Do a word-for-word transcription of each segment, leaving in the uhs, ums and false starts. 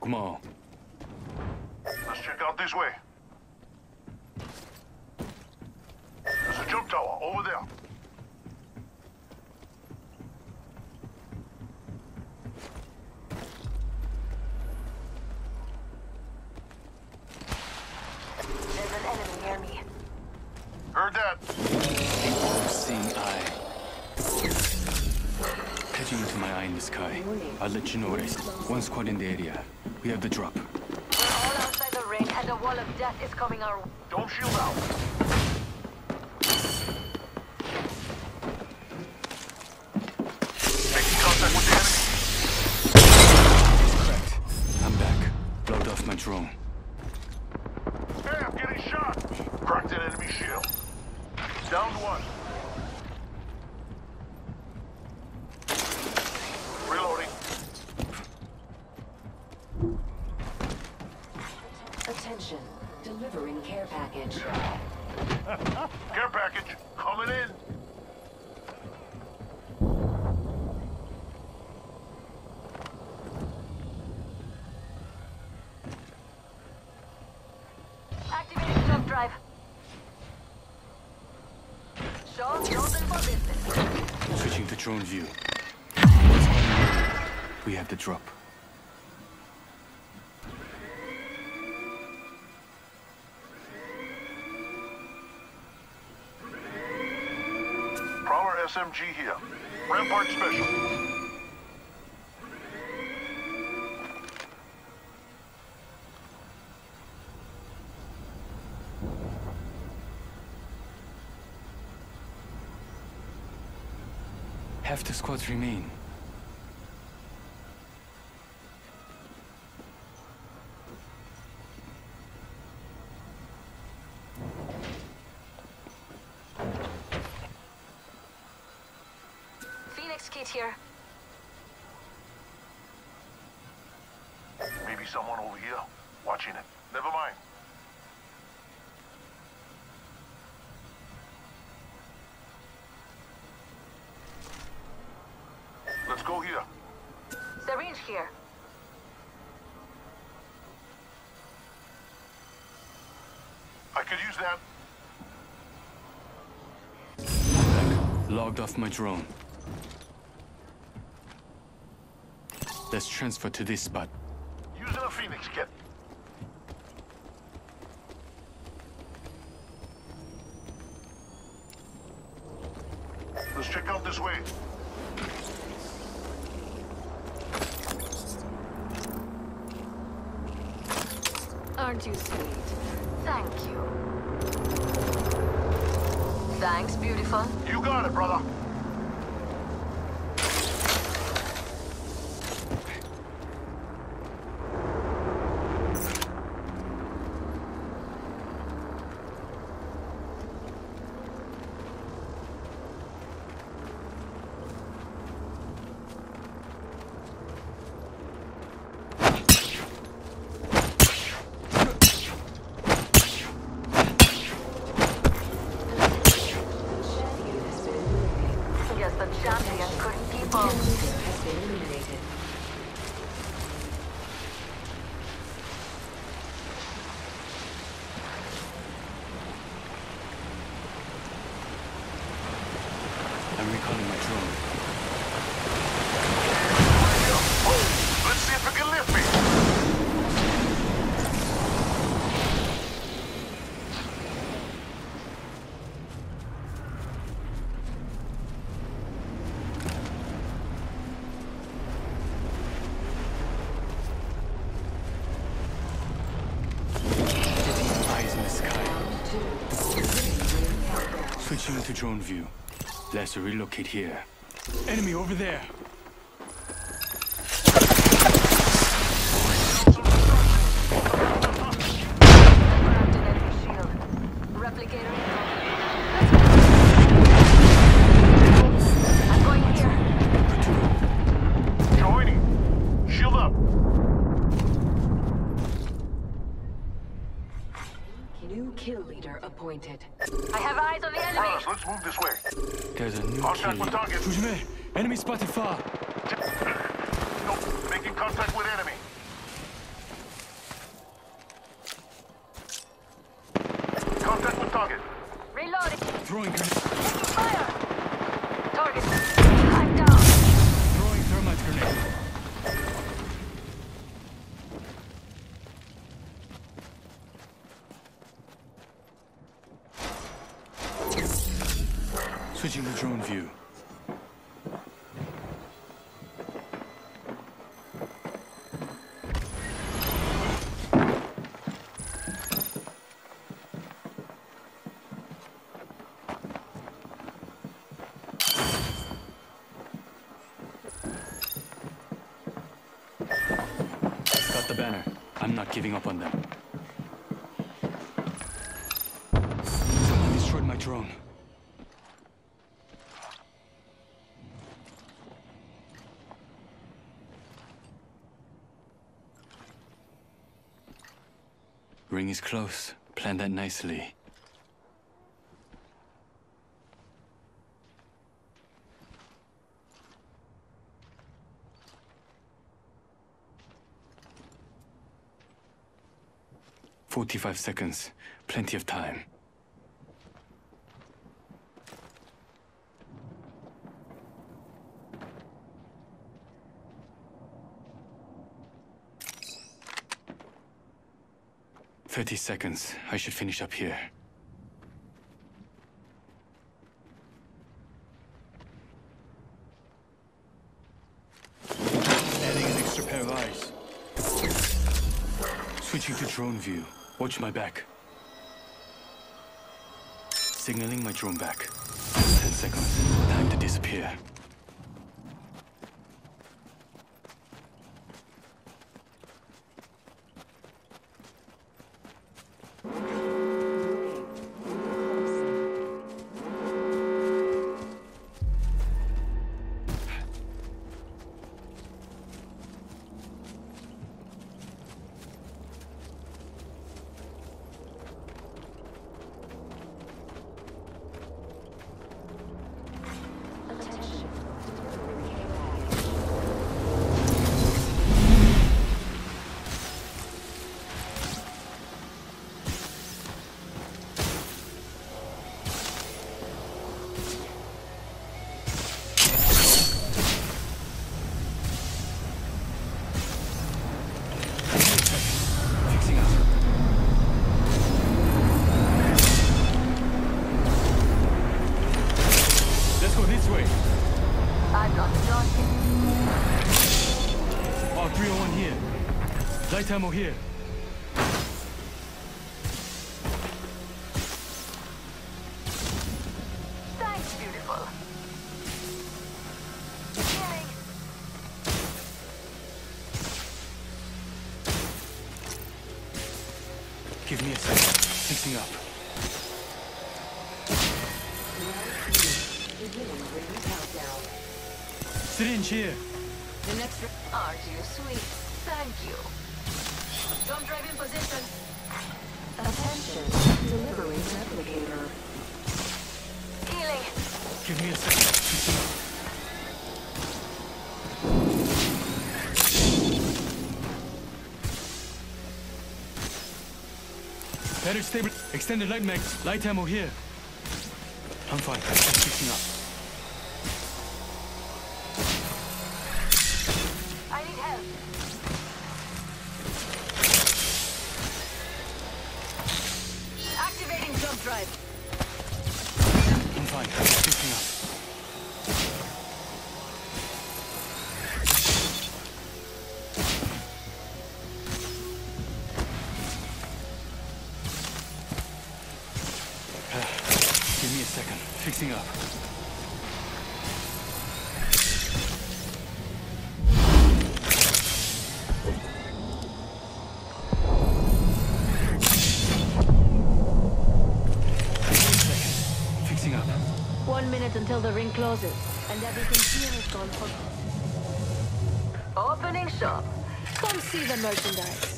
고마워. Let's check out this way. There's a jump tower over there. There's an enemy near me. Heard that. Seeing eye. Catching into my eye in the sky. I'll let you know what I see. One squad in the area. We have the drop. We're all outside the ring, and a wall of death is coming our way. Don't shield out. Making contact with the enemy. Cracked. I'm back. Load off my drone. Hey, I'm getting shot. Cracked an enemy shield. Down one. Reloading. Attention, delivering care package. Care package coming in. Activating jump drive. Show chosen for business. Switching to drone view. We have the drop. Prowler S M G here. Rampart Special. Half the squads remain. Phoenix kit here. Maybe someone over here watching it. Never mind. Let's go here. Syringe here. I could use that. Back. Logged off my drone. Let's transfer to this spot. Using a Phoenix kit. Let's check out this way. Aren't you sweet? Thank you. Thanks, beautiful. You got it, brother. Guess the champion couldn't keep up. Has been eliminated. I'm recalling my drone. Let's see if it can lift me. Eyes in the sky. Switching to drone view. Let's relocate here. Enemy over there. Grabbed an enemy shield. Replicator incoming. I'm going here. Joining. Shield up. New kill leader appointed. I have eyes on the enemy. Brothers, let's move this way. There's a new Contact kill. with target. 조심해. Enemy spotted far. Nope. Making contact with enemy. Throwing grenade. Fire! Target. I'm down. Throwing thermite grenade. Switching to drone view. Got the banner. I'm not giving up on them. Someone destroyed my drone. Ring is close. Plan that nicely. Forty-five seconds. Plenty of time. Thirty seconds. I should finish up here. Adding an extra pair of eyes. Switching to drone view. Watch my back. Signaling my drone back. Ten seconds. Time to disappear. Light ammo here. Thanks, beautiful. Healing. Give me a second. Fixing up. Syringe here. The next. Aren't you sweet? Thank you. Jump drive in position. Attention, delivering replicator. Healing. Give me a second. Fixing up. Better stable. Extended light mags. Light ammo here. I'm fine. Just fixing up. I need help. Activating jump drive. I'm fine. Just fixing up. Give me a second. Fixing up. Fixing up. One minute until the ring closes, and everything here is gone for. Opening shop. Come see the merchandise.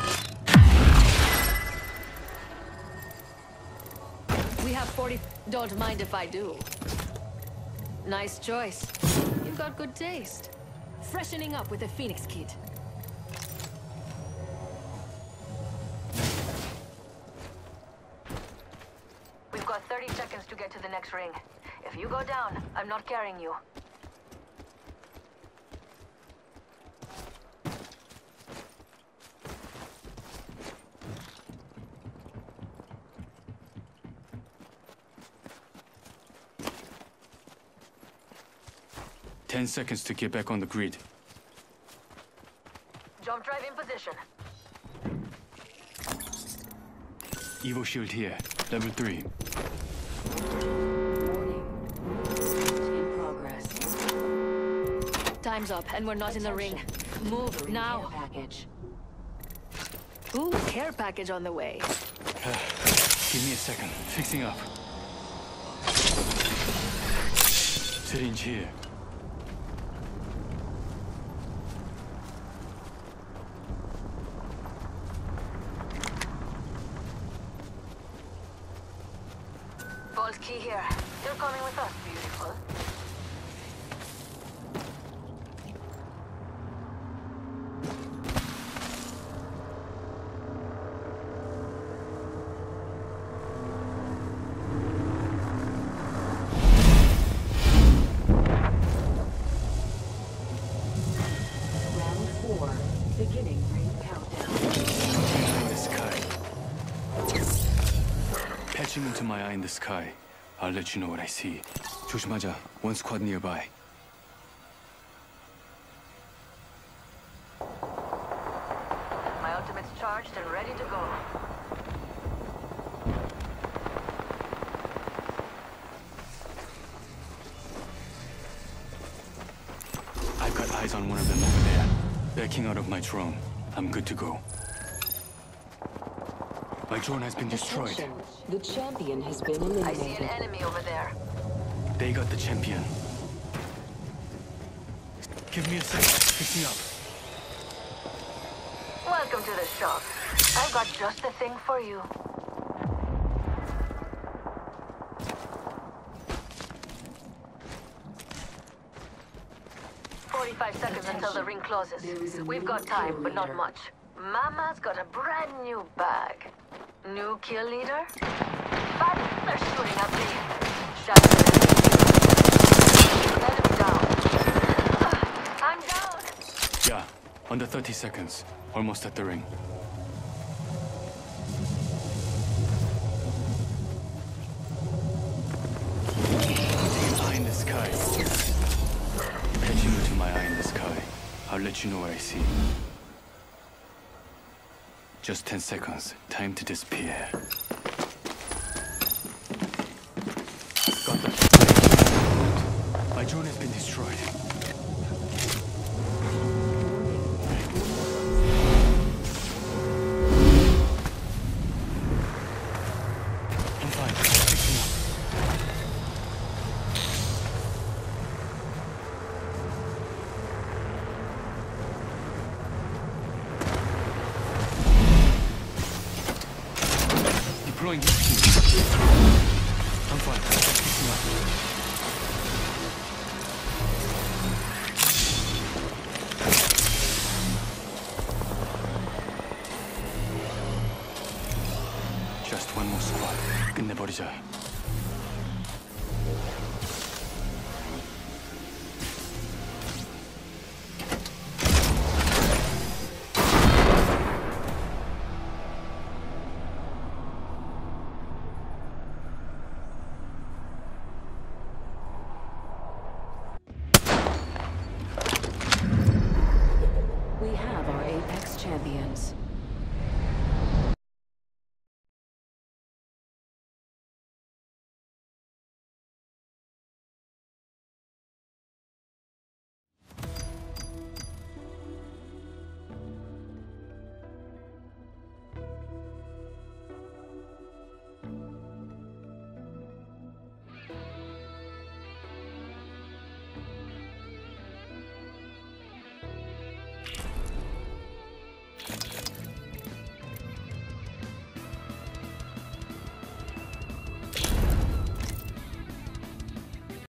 We have forty. Don't mind if I do. Nice choice. You've got good taste. Freshening up with a Phoenix kit. We've got thirty seconds to get to the the next ring. If you go down, I'm not carrying you. Ten seconds to get back on the grid. Jump drive in position. Evo shield here. Level three. Warning. In progress. Time's up, and we're not in the ring. Move Delivering now. care package. Ooh, care package on the way. Give me a second. Fixing up. Syringe here. Vault key here. You're coming with us, beautiful. Round four. Beginning ring countdown. Eye in the sky. Patching into my eye in the sky. I'll let you know what I see. 조심하자. One squad nearby. My ultimate's charged and ready to go. I've got eyes on one of them over there. Backing out of my drone. I'm good to go. My drone has been destroyed. Attention. The champion has been I see an eliminated. enemy over there. They got the champion. Give me a second. Fixing up. Welcome to the shop. I've got just the thing for you. Forty-five seconds until the ring closes. There is a We've new got time, but not kill much. Mama's got a brand new bag. New kill leader? But they're shooting at me. Shut Enemy down. Ah, I'm down. Yeah, under thirty seconds. Almost at the ring. An eye in the sky. Patching into my eye in the sky. I'll let you know what I see. Just ten seconds. Time to disappear. Got the... My drone has been destroyed. I'm fine. Fixing up. Deploying this key. I'm fine. Fixing up. Just one more squad. 끝내버리자.